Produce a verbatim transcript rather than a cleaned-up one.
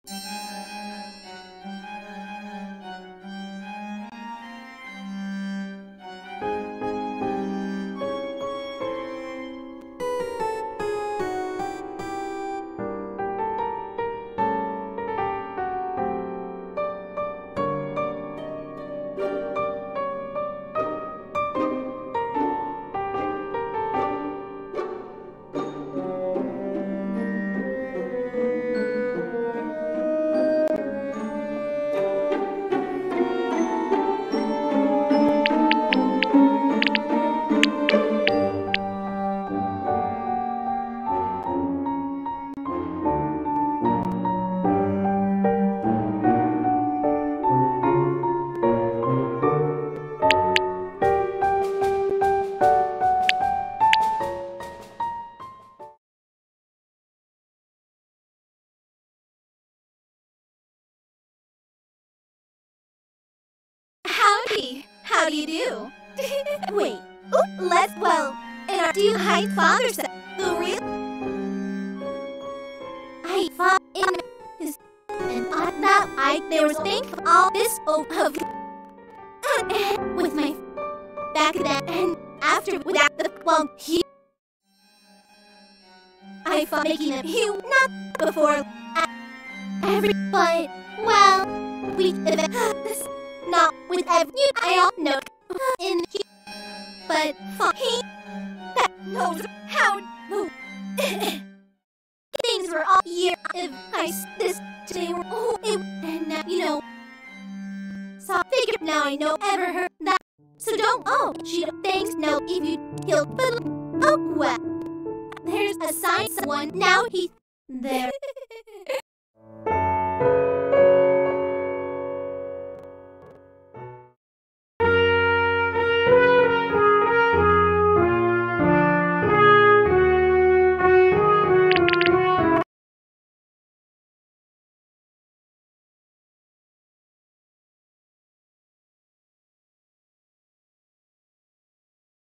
Howdy! How do you do? Wait, oop, let's, well, and our dear high father said, the real... I thought in his... And I thought I, there was think all this of... with my... back then, and after, without the, well, he... I thought making them, he, not before... Every, but, well, we, this... Not with every I all know in he, but fuck he that knows how no. Things were all year if I this today were oh it, and now you know. So figure now I know ever heard that. So don't oh she thanks no if you kill but oh well. There's a sign someone now he there.